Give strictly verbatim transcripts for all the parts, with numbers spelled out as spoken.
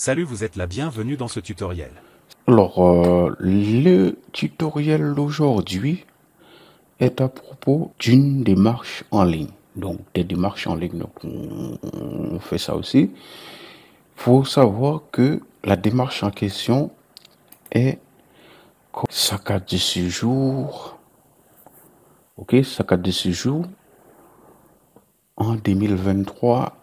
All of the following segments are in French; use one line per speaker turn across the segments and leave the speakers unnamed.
Salut, vous êtes la bienvenue dans ce tutoriel.
Alors, euh, le tutoriel d'aujourd'hui est à propos d'une démarche en ligne. Donc, des démarches en ligne, donc on, on fait ça aussi. Il faut savoir que la démarche en question est sa carte de séjour. Ok, sa carte de séjour en deux mille vingt-trois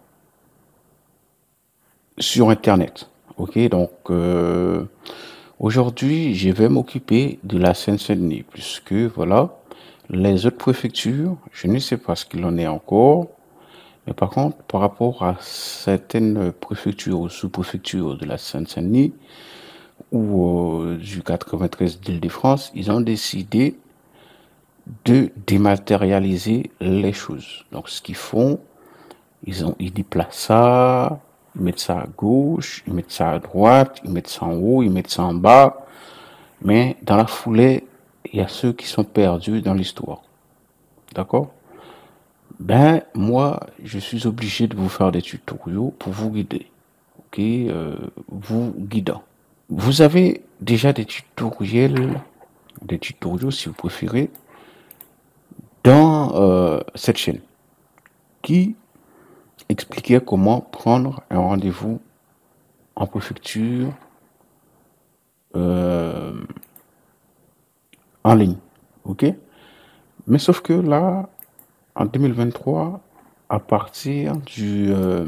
sur Internet. Ok, donc euh, aujourd'hui, je vais m'occuper de la Seine-Saint-Denis, puisque voilà, les autres préfectures, je ne sais pas ce qu'il en est encore, mais par contre, par rapport à certaines préfectures ou sous-préfectures de la Seine-Saint-Denis ou euh, du quatre-vingt-treize d'Île-de-France, ils ont décidé de dématérialiser les choses. Donc, ce qu'ils font, ils ont, ils déplacent ça, ils mettent ça à gauche, ils mettent ça à droite, ils mettent ça en haut, ils mettent ça en bas. Mais dans la foulée, il y a ceux qui sont perdus dans l'histoire. D'accord? Ben, moi, je suis obligé de vous faire des tutoriaux pour vous guider. Ok? Euh, vous guidant. Vous avez déjà des tutoriels, des tutoriaux si vous préférez, dans euh, cette chaîne qui expliquait comment prendre un rendez-vous en préfecture euh, en ligne. Ok? Mais sauf que là, en deux mille vingt-trois, à partir du, euh,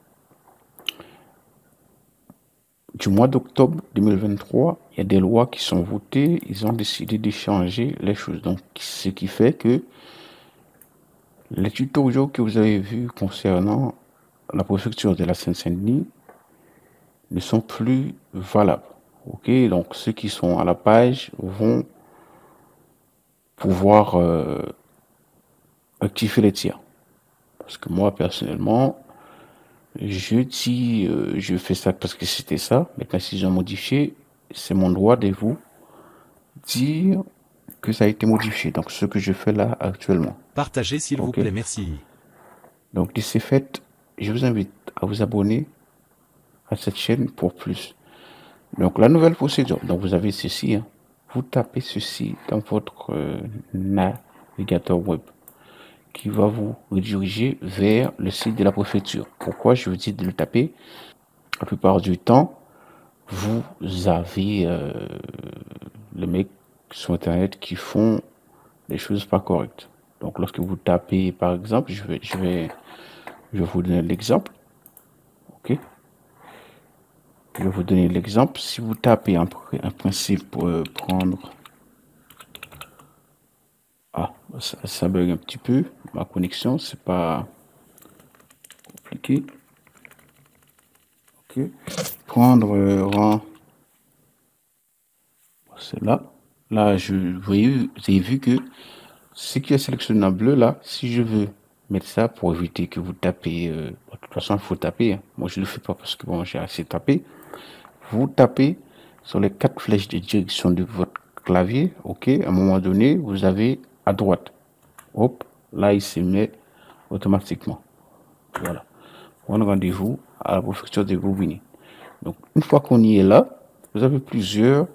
du mois d'octobre deux mille vingt-trois, il y a des lois qui sont votées. Ils ont décidé de changer les choses. Donc, ce qui fait que les tutoriaux que vous avez vus concernant la préfecture de la Seine-Saint-Denis ne sont plus valables. Ok? Donc, ceux qui sont à la page vont pouvoir euh, rectifier les tirs. Parce que moi, personnellement, je dis, euh, je fais ça parce que c'était ça. Maintenant, s'ils ont modifié, c'est mon droit de vous dire que ça a été modifié. Donc, ce que je fais là actuellement.
Partagez s'il vous
OK?
plaît, merci.
Donc, de ce fait, je vous invite à vous abonner à cette chaîne pour plus. Donc, la nouvelle procédure. Donc, vous avez ceci. Hein. Vous tapez ceci dans votre euh, navigateur web qui va vous rediriger vers le site de la préfecture. Pourquoi je vous dis de le taper? La plupart du temps, vous avez euh, les mecs sur Internet qui font des choses pas correctes. Donc, lorsque vous tapez, par exemple, je vais, je vais, je vais vous donner l'exemple. OK? Je vais vous donner l'exemple. Si vous tapez un, un principe pour euh, prendre... Ah, ça, ça bug un petit peu. Ma connexion, c'est pas compliqué. OK? Prendre euh, rang... C'est là. Là, je, vous voyez, vous avez vu que ce qui est sélectionné en bleu, là, si je veux mettre ça pour éviter que vous tapez, euh, de toute façon, il faut taper. Hein. Moi, je ne le fais pas parce que bon, j'ai assez tapé. Vous tapez sur les quatre flèches de direction de votre clavier. OK, à un moment donné, vous avez à droite. Hop, là, il se met automatiquement. Voilà. On a rendez-vous à la préfecture de Bobigny. Donc, une fois qu'on y est là, vous avez plusieurs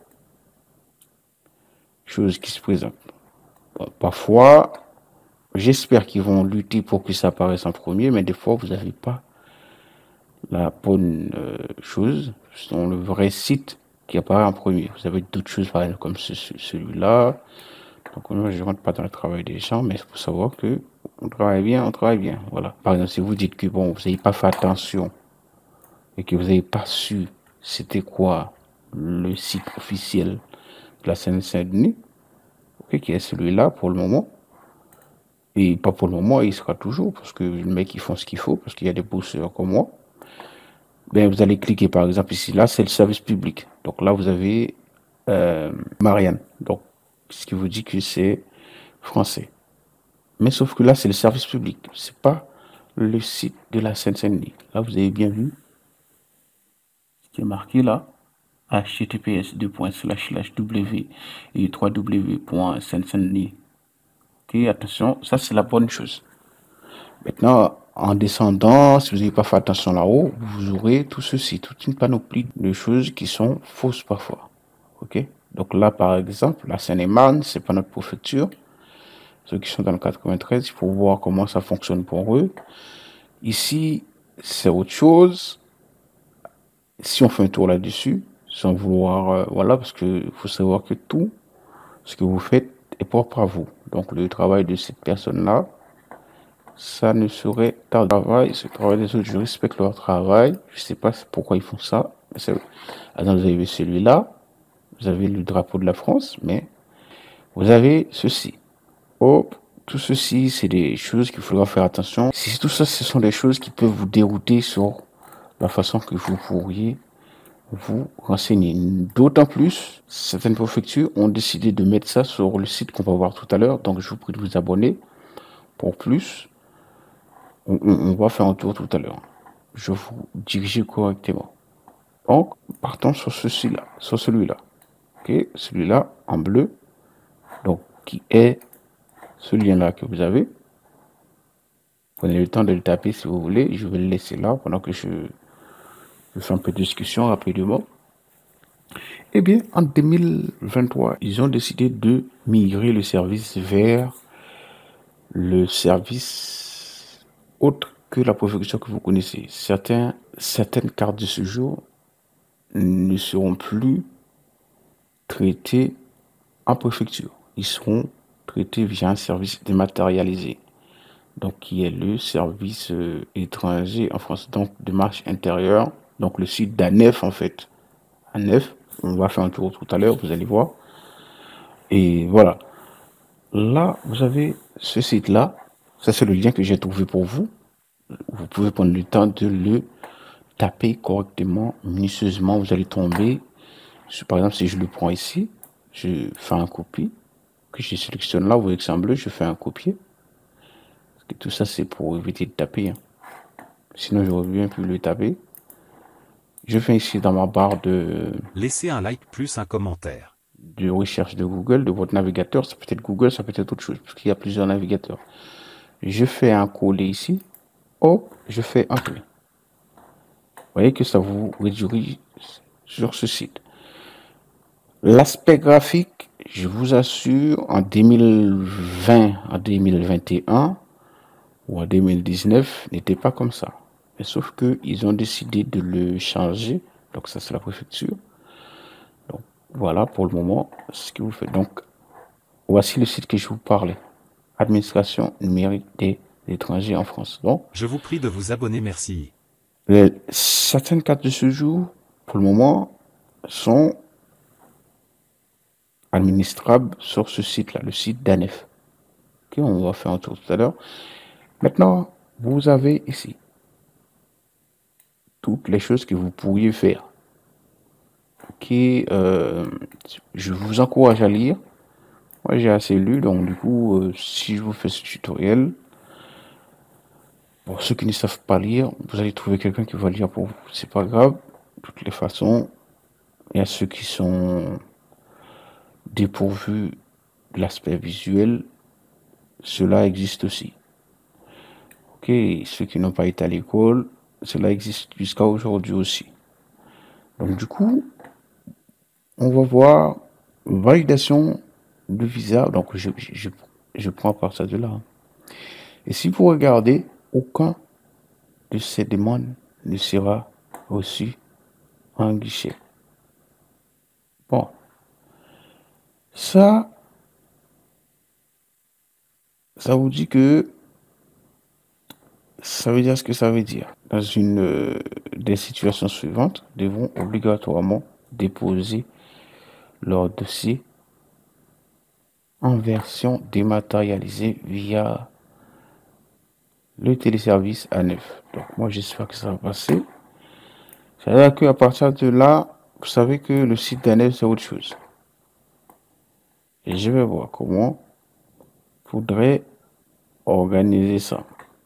choses qui se présentent. Bon, parfois, j'espère qu'ils vont lutter pour que ça apparaisse en premier, mais des fois, vous n'avez pas la bonne euh, chose. C'est le vrai site qui apparaît en premier. Vous avez d'autres choses, par exemple, comme ce, ce, celui-là. Donc, moi, je ne rentre pas dans le travail des gens, mais il faut savoir que on travaille bien, on travaille bien. Voilà. Par exemple, si vous dites que bon, vous n'avez pas fait attention et que vous n'avez pas su c'était quoi le site officiel de la Seine-Saint-Denis, okay, qui est celui-là pour le moment, et pas pour le moment, il sera toujours, parce que les mecs, ils font ce qu'il faut, parce qu'il y a des bosseurs comme moi. Ben, vous allez cliquer, par exemple, ici, là, c'est le service public. Donc là, vous avez euh, Marianne. Donc, ce qui vous dit que c'est français. Mais sauf que là, c'est le service public. C'est pas le site de la Seine-Saint-Denis. Là, vous avez bien vu ce qui est marqué là. H T T P S deux w et trois w point seine saint denis. Ok, attention, ça c'est la bonne chose. Maintenant, en descendant, si vous n'avez pas fait attention là-haut, vous aurez tout ceci, toute une panoplie de choses qui sont fausses parfois. Ok? Donc là, par exemple, la Seine-et-Marne, c'est pas notre préfecture. Ceux qui sont dans le quatre-vingt-treize, il faut voir comment ça fonctionne pour eux. Ici, c'est autre chose. Si on fait un tour là-dessus, sans vouloir, euh, voilà, parce que faut savoir que tout ce que vous faites est propre à vous. Donc le travail de cette personne-là, ça ne serait pas travail, ce travail des autres, je respecte leur travail. Je sais pas pourquoi ils font ça. Alors, vous avez celui-là, vous avez le drapeau de la France, mais vous avez ceci. Oh, tout ceci, c'est des choses qu'il faudra faire attention. Si tout ça, ce sont des choses qui peuvent vous dérouter sur la façon que vous pourriez vous renseigner. D'autant plus, certaines préfectures ont décidé de mettre ça sur le site qu'on va voir tout à l'heure. Donc, je vous prie de vous abonner pour plus. On, on, on va faire un tour tout à l'heure. Je vais vous diriger correctement. Donc, partons sur ceci-là, sur celui-là. Ok, celui-là en bleu. Donc, qui est ce lien-là que vous avez. Prenez le temps de le taper si vous voulez. Je vais le laisser là pendant que je, je fais un peu de discussion rapidement. Eh bien, en deux mille vingt-trois, ils ont décidé de migrer le service vers le service autre que la préfecture que vous connaissez. Certains, certaines cartes de séjour ne seront plus traitées en préfecture. Ils seront traités via un service dématérialisé, donc qui est le service euh, étranger en France, donc de marche intérieure, donc le site d'ANEF en fait. ANEF, on va faire un tour tout à l'heure, vous allez voir. Et voilà. Là, vous avez ce site-là. Ça, c'est le lien que j'ai trouvé pour vous. Vous pouvez prendre le temps de le taper correctement, minutieusement. Vous allez tomber. Par exemple, si je le prends ici, je fais un copie, que je sélectionne là, vous voyez que c'est en bleu, je fais un copier. Parce que tout ça, c'est pour éviter de taper. Hein. Sinon, j'aurais bien pu le taper. Je fais ici dans ma barre de...
Laissez un like plus un commentaire.
De recherche de Google, de votre navigateur. Ça peut être Google, ça peut être autre chose, parce qu'il y a plusieurs navigateurs. Je fais un coller ici. Hop, je fais un clic. Vous voyez que ça vous redirige sur ce site. L'aspect graphique, je vous assure, en deux mille vingt, en deux mille vingt et un ou en deux mille dix-neuf, n'était pas comme ça. Mais sauf que ils ont décidé de le changer. Donc ça, c'est la préfecture. Donc voilà pour le moment ce que vous faites. Donc voici le site que je vous parlais. Administration numérique des étrangers en France. Donc,
je vous prie de vous abonner, merci.
Les, certaines cartes de séjour, pour le moment, sont administrables sur ce site-là, le site d'ANEF. Ok, on va faire un tour tout à l'heure. Maintenant, vous avez ici toutes les choses que vous pourriez faire. Ok, euh, je vous encourage à lire. Moi, j'ai assez lu, donc du coup, euh, si je vous fais ce tutoriel, pour ceux qui ne savent pas lire, vous allez trouver quelqu'un qui va lire pour vous. C'est pas grave. De toutes les façons, il y a ceux qui sont dépourvus de l'aspect visuel. Cela existe aussi. Ok, ceux qui n'ont pas été à l'école, cela existe jusqu'à aujourd'hui aussi. Donc du coup, on va voir validation de visa. Donc je, je, je prends à partir de là. Et si vous regardez, aucun de ces demandes ne sera reçu en guichet. Bon. Ça, ça vous dit que ça veut dire ce que ça veut dire. Dans une euh, des situations suivantes, devront obligatoirement déposer leur dossier en version dématérialisée via le téléservice ANEF. Donc moi j'espère que ça va passer. C'est-à-dire qu'à partir de là, vous savez que le site d'ANEF c'est autre chose. Et je vais voir comment il faudrait organiser ça.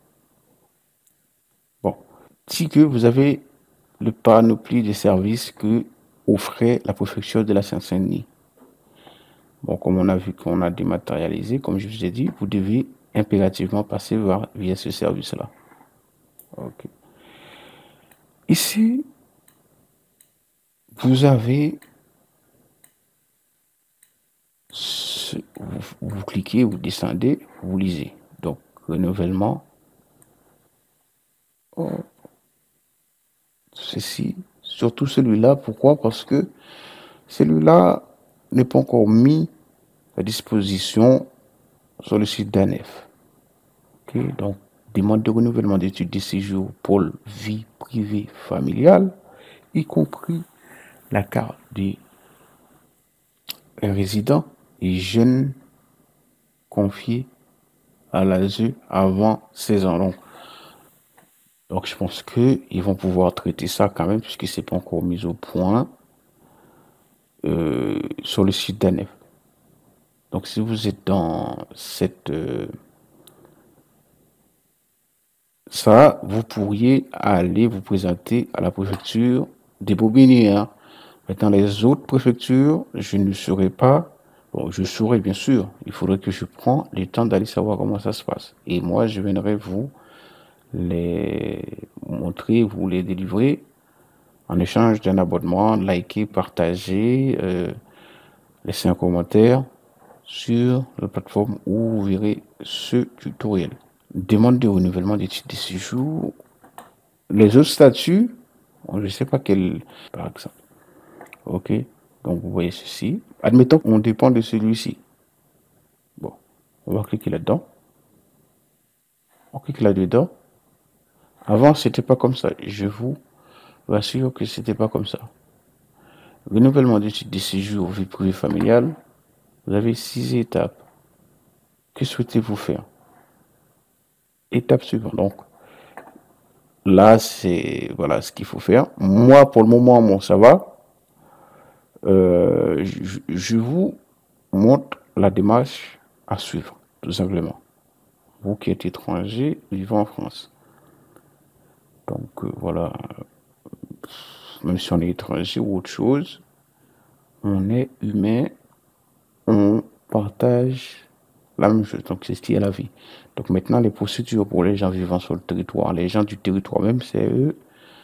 Bon, si que vous avez le panoplie de services que offrait la préfecture de la Seine-Saint-Denis. Bon, comme on a vu qu'on a dématérialisé, comme je vous ai dit, vous devez impérativement passer via ce service-là. Ok. Ici, vous avez, ce- vous, vous cliquez, vous descendez, vous lisez. Donc, renouvellement, oh, ceci, surtout celui-là. Pourquoi? Parce que celui-là n'est pas encore mis à disposition sur le site d'ANEF. Ok, donc, demande de renouvellement d'études de séjour pour vie privée familiale, y compris la carte des résidents et jeunes confiés à l'A S E avant seize ans. Donc, donc je pense qu'ils vont pouvoir traiter ça quand même, puisque c'est pas encore mis au point euh, sur le site d'ANEF. Donc, si vous êtes dans cette euh, ça, vous pourriez aller vous présenter à la préfecture des Bobigny. Maintenant, les autres préfectures, je ne saurais pas. Bon, je saurais bien sûr. Il faudrait que je prenne le temps d'aller savoir comment ça se passe. Et moi, je viendrai vous les montrer, vous les délivrer en échange d'un abonnement, liker, partager, euh, laisser un commentaire sur la plateforme où vous verrez ce tutoriel. Demande de renouvellement des titres de séjour. Les autres statuts, je ne sais pas quel, par exemple. OK. Donc, vous voyez ceci. Admettons qu'on dépend de celui-ci. Bon, on va cliquer là-dedans. On clique là-dedans. Avant, c'était pas comme ça. Je vous rassure que c'était pas comme ça. Renouvellement du titre de séjour, vie privée familiale. Vous avez six étapes. Que souhaitez-vous faire? Étape suivante. Donc, là, c'est voilà ce qu'il faut faire. Moi, pour le moment, bon, ça va. Euh, je, je vous montre la démarche à suivre, tout simplement. Vous qui êtes étranger, vivant en France. Donc, euh, voilà. Même si on est étranger ou autre chose, on est humain, on partage la même chose. Donc, c'est ce qui est la vie. Donc, maintenant, les procédures pour les gens vivant sur le territoire, les gens du territoire même, c'est eux.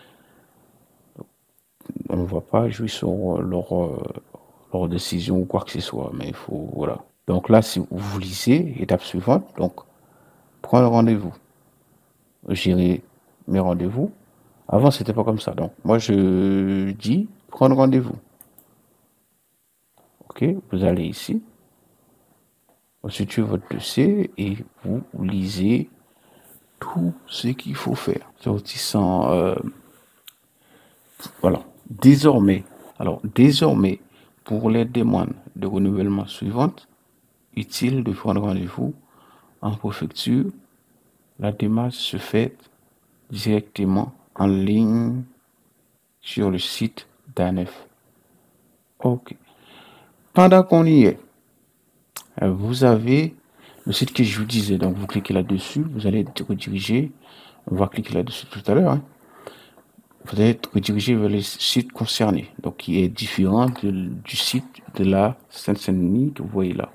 On ne va pas jouer sur leur, euh, leur décision ou quoi que ce soit, mais il faut, voilà. Donc là, si vous lisez, étape suivante, donc, prendre rendez-vous. Gérer mes rendez-vous. Avant, c'était pas comme ça. Donc, moi, je dis prendre rendez-vous. OK, vous allez ici. Vous situez votre dossier et vous lisez tout ce qu'il faut faire. Sortissant, euh, voilà. Désormais, alors, désormais, pour les demandes de renouvellement suivantes, utile de prendre rendez-vous en préfecture. La démarche se fait directement en ligne sur le site d'ANEF. OK. Pendant qu'on y est, vous avez le site que je vous disais. Donc, vous cliquez là-dessus, vous allez être redirigé. On va cliquer là-dessus tout à l'heure. Hein. Vous allez être redirigé vers le site concerné, donc qui est différent de, du site de la Seine-Saint-Denis que vous voyez là.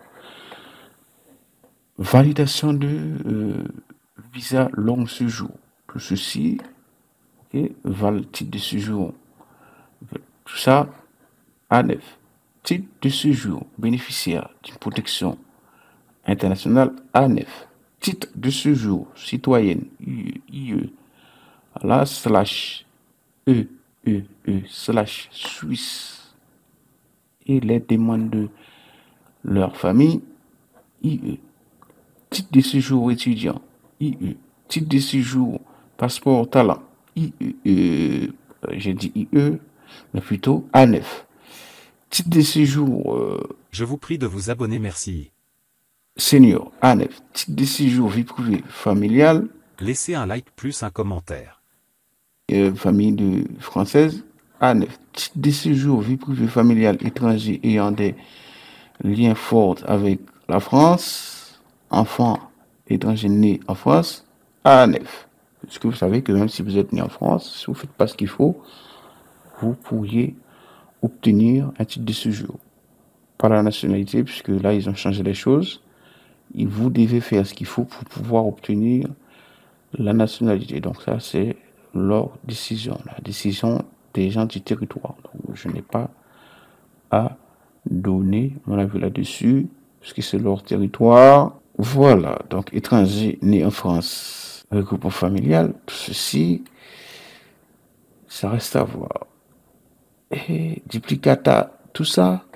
Validation de euh, visa long séjour. Tout ceci, okay, val titre de séjour. Tout ça, ANEF. Titre de séjour, bénéficiaire d'une protection internationale, ANEF. Titre de séjour, citoyenne, I E, là, slash, E, E, E, slash, Suisse. Et les demandes de leur famille, I E. Titre de séjour étudiant, I E. Titre de séjour, passeport talent, I E. Euh, J'ai dit I E, mais plutôt ANEF. Titre de séjour, euh,
Je vous prie de vous abonner, merci.
senior, ANEF. Titre de séjour, vie privée, familiale,
Laissez un like plus un commentaire.
euh, famille de française, ANEF. Titre de séjour, vie privée, familiale, étranger ayant des liens forts avec la France, enfant étranger né en France, ANEF. Parce que vous savez que même si vous êtes né en France, si vous ne faites pas ce qu'il faut, vous pourriez obtenir un titre de séjour. Pas la nationalité, puisque là, ils ont changé les choses. Et vous devez faire ce qu'il faut pour pouvoir obtenir la nationalité. Donc ça, c'est leur décision, la décision des gens du territoire. Donc, je n'ai pas à donner mon avis là-dessus, puisque c'est leur territoire. Voilà, donc étranger né en France, regroupement familial, tout ceci, ça reste à voir. Et duplicata, tout ça,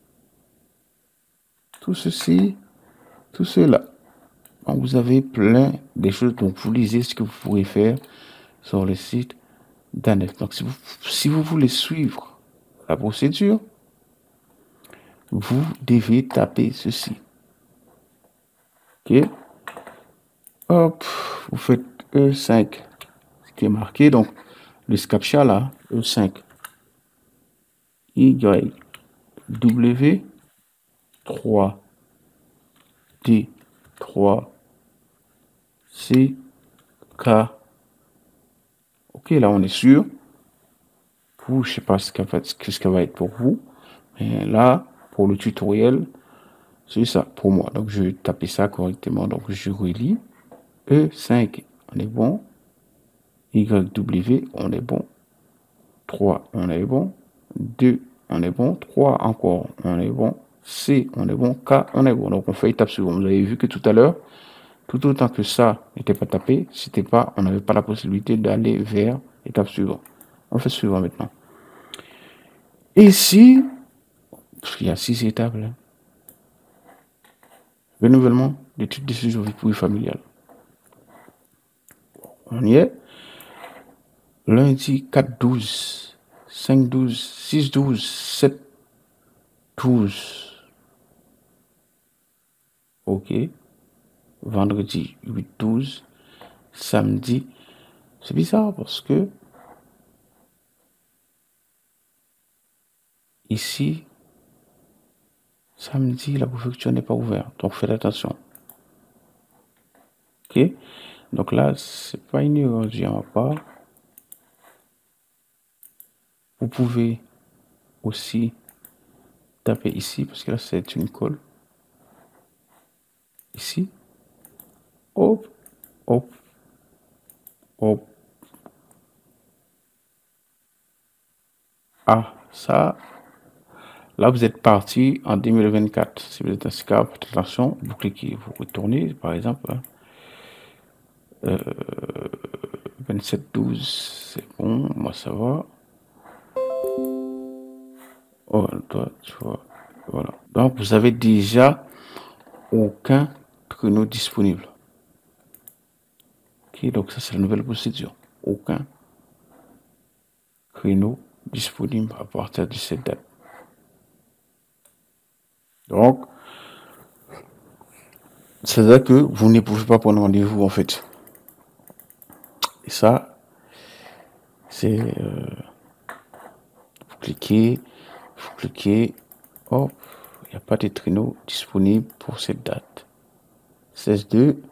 tout ceci, tout cela. Donc vous avez plein de choses, donc vous lisez ce que vous pourrez faire sur le site d'A N E F. Donc si vous, si vous voulez suivre la procédure, vous devez taper ceci. Ok. Hop, vous faites E cinq, ce qui est marqué, donc le captcha là, E cinq, Y, W, trois, D, trois, C, K. Ok, là on est sûr. Vous, je sais pas ce que ça va être pour vous, mais là, pour le tutoriel, c'est ça pour moi. Donc je vais taper ça correctement, donc je relis. E cinq, on est bon. Y W, on est bon. trois, on est bon. deux, on est bon. trois encore, on est bon. C, on est bon. K, on est bon. Donc on fait étape suivante. Vous avez vu que tout à l'heure, tout autant que ça n'était pas tapé, c'était pas, on n'avait pas la possibilité d'aller vers l'étape suivante. On fait suivant maintenant. Et ici, parce qu'il y a six étapes là. Renouvellement des titres de séjour vie privée familiale. On y est. Lundi quatre douze, cinq douze, six douze, sept douze. Ok. Vendredi huit douze. Samedi. C'est bizarre parce que ici, samedi, la préfecture n'est pas ouverte. Donc faites attention. Ok. Donc là, c'est pas une erreur de ma part. Vous pouvez aussi taper ici parce que là, c'est une colle. Ici. Hop, hop, hop. Ah, ça. Là, vous êtes parti en deux mille vingt-quatre. Si vous êtes inscrit, faites attention, vous cliquez, vous retournez, par exemple. Euh, vingt-sept douze, c'est bon, moi ça va. Oh, toi, tu vois, voilà. Donc, vous avez déjà aucun créneau disponible. Ok, donc ça, c'est la nouvelle procédure. Aucun créneau disponible à partir de cette date. Donc, c'est-à-dire que vous ne pouvez pas prendre rendez-vous, en fait. Et ça, c'est... Euh, vous cliquez, vous cliquez, hop, il n'y a pas de créneau disponible pour cette date. seize deux,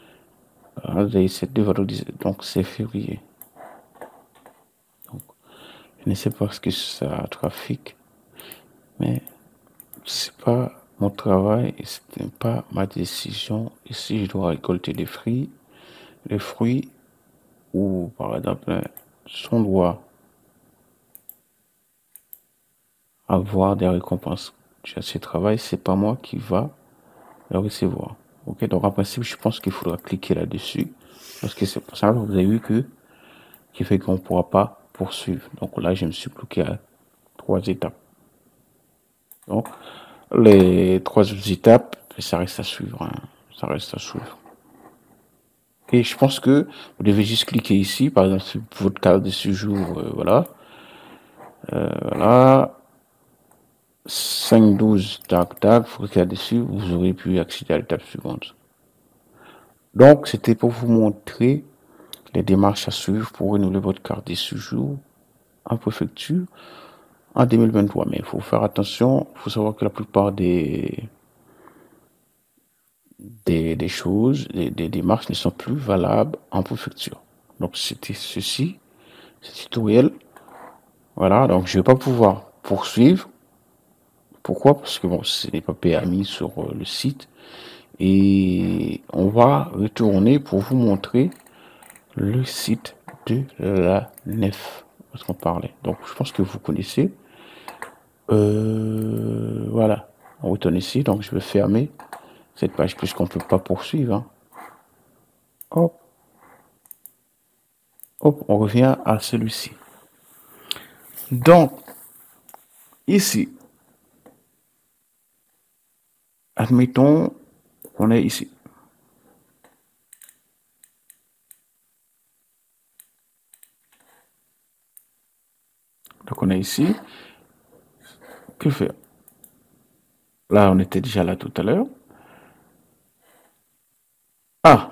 donc c'est février. Donc, je ne sais pas ce que ça trafique, mais c'est pas mon travail et ce n'est pas ma décision. Ici, je dois récolter des fruits, des fruits, ou par exemple, on doit avoir des récompenses. J'ai assez de travail, c'est pas moi qui va le recevoir. Ok, donc en principe, je pense qu'il faudra cliquer là-dessus. Parce que c'est pour ça que vous avez vu que qui fait qu'on ne pourra pas poursuivre. Donc là, je me suis bloqué à trois étapes. Donc, les trois étapes, ça reste à suivre. Hein. Ça reste à suivre. Et je pense que vous devez juste cliquer ici, par exemple, sur votre carte de séjour, euh, voilà. Euh, voilà. cinq douze, tac, tac, vous cliquez dessus, vous aurez pu accéder à l'étape suivante. Donc, c'était pour vous montrer les démarches à suivre pour renouveler votre carte de séjour en préfecture en deux mille vingt-trois. Mais il faut faire attention, il faut savoir que la plupart des, des, des choses, des, des démarches ne sont plus valables en préfecture. Donc, c'était ceci, ce tutoriel. Voilà, donc je ne vais pas pouvoir poursuivre. Pourquoi? Parce que bon, ce n'est pas permis sur le site. Et on va retourner pour vous montrer le site de la nef, parce qu'on parlait. Donc, je pense que vous connaissez. Euh, voilà, on retourne ici, donc je vais fermer cette page puisqu'on ne peut pas poursuivre. Hein. Hop, hop, on revient à celui-ci. Donc, ici, admettons qu'on est ici. Donc, on est ici. Que faire? Là, on était déjà là tout à l'heure. Ah!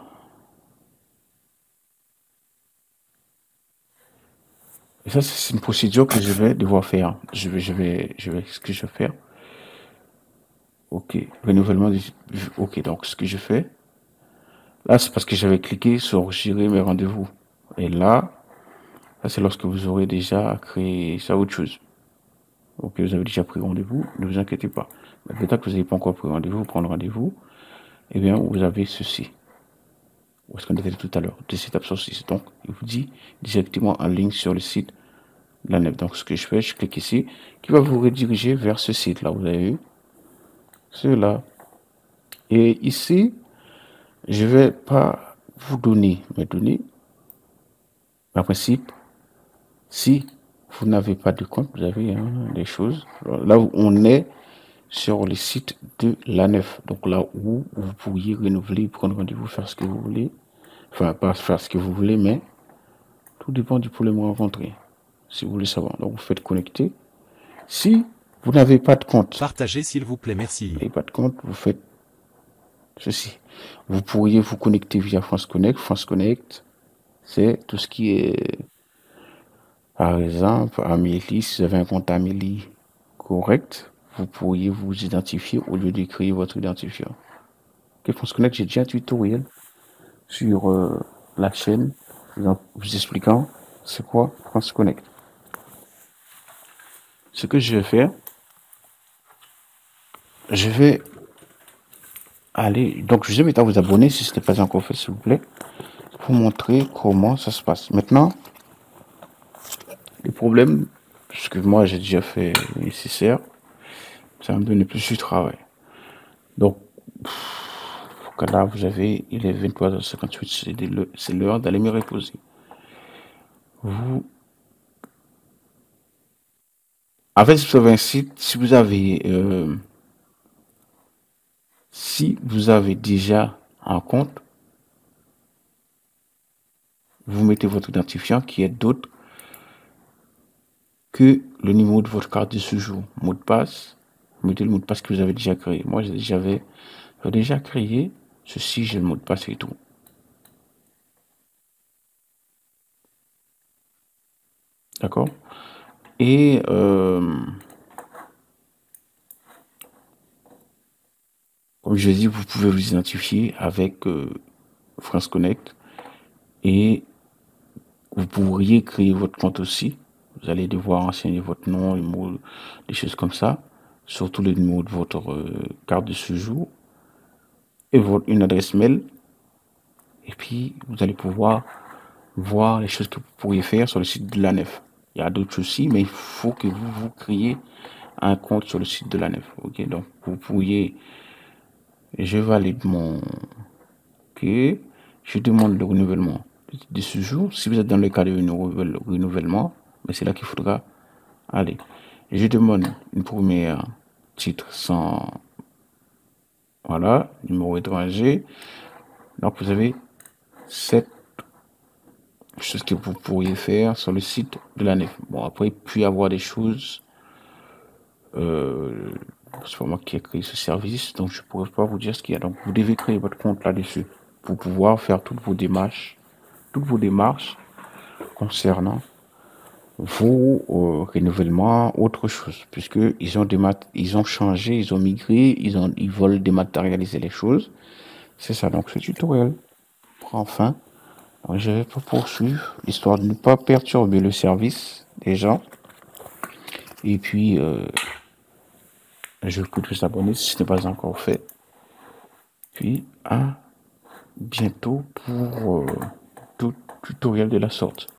Et ça, c'est une procédure que je vais devoir faire. Je vais, je vais, je vais, ce que je vais faire. Ok, renouvellement. Du, ok, donc ce que je fais. Là, c'est parce que j'avais cliqué sur gérer mes rendez-vous. Et là, là c'est lorsque vous aurez déjà créé ça autre chose. Ok, vous avez déjà pris rendez-vous, ne vous inquiétez pas. Mais peut-être que vous n'avez pas encore pris rendez-vous, prendre rendez-vous, eh bien, vous avez ceci. Où est-ce qu'on était tout à l'heure? Des étapes sur six. Donc, il vous dit directement en ligne sur le site de la nef. Donc, ce que je fais, je clique ici, qui va vous rediriger vers ce site-là. Vous avez vu? Cela. Et ici, je vais pas vous donner mes données. En principe, si vous n'avez pas de compte, vous avez hein, des choses. Là où on est sur le site de la nef. Donc là où vous pourriez renouveler, prendre rendez-vous, faire ce que vous voulez. Enfin, pas faire ce que vous voulez, mais tout dépend du problème rencontré. Si vous voulez savoir. Donc vous faites connecter. Si vous n'avez pas de compte,
Partagez s'il vous plaît, merci.
vous n'avez pas de compte, vous faites ceci. Vous pourriez vous connecter via France Connect. France Connect, c'est tout ce qui est, par exemple, Amélie. Si vous avez un compte Amélie correct, vous pourriez vous identifier au lieu de créer votre identifiant. Ok, France Connect, j'ai déjà un tutoriel sur euh, la chaîne vous, vous expliquant c'est quoi France Connect. Ce que je vais faire, je vais aller, donc je vous invite à vous abonner si ce n'est pas encore fait, s'il vous plaît, pour montrer comment ça se passe. Maintenant, les problèmes, puisque moi j'ai déjà fait le nécessaire, ça va me donner plus de travail. Donc, là, vous avez, il est vingt-trois heures cinquante-huit, c'est l'heure d'aller me reposer. Vous, en fait, sur un site, si vous avez, euh, si vous avez déjà un compte, vous mettez votre identifiant qui est d'autre que le numéro de votre carte de séjour. Mot de passe, vous mettez le mot de passe que vous avez déjà créé. Moi, j'avais déjà créé ceci, j'ai le mot de passe et tout. D'accord? Et euh, comme je l'ai dit, vous pouvez vous identifier avec euh, France Connect et vous pourriez créer votre compte aussi. Vous allez devoir renseigner votre nom, les mots, des choses comme ça, surtout le numéro de votre euh, carte de séjour et votre, une adresse mail. Et puis, vous allez pouvoir voir les choses que vous pourriez faire sur le site de la nef. Il y a d'autres choses aussi, mais il faut que vous vous créez un compte sur le site de la nef. Ok, donc vous pourriez, je valide mon, ok, je demande le renouvellement de ce jour. Si vous êtes dans le cas de renouvellement, mais c'est là qu'il faudra aller. Je demande une première titre sans, voilà, numéro étranger. Donc vous avez cette chose que vous pourriez faire sur le site de la nef. Bon, après, il peut y avoir des choses. Euh, c'est pas moi qui ai créé ce service, donc je ne pourrais pas vous dire ce qu'il y a. Donc, vous devez créer votre compte là-dessus pour pouvoir faire toutes vos démarches, toutes vos démarches concernant vos euh, renouvellements, autre chose, puisque ils ont ils ont changé, ils ont migré, ils ont, ils veulent dématérialiser les choses. C'est ça. Donc, ce tutoriel prend fin. Alors, je vais pas poursuivre, histoire de ne pas perturber le service des gens. Et puis, euh, je vous prie de vous abonner si ce n'est pas encore fait. Puis, à bientôt pour euh, tout tutoriel de la sorte.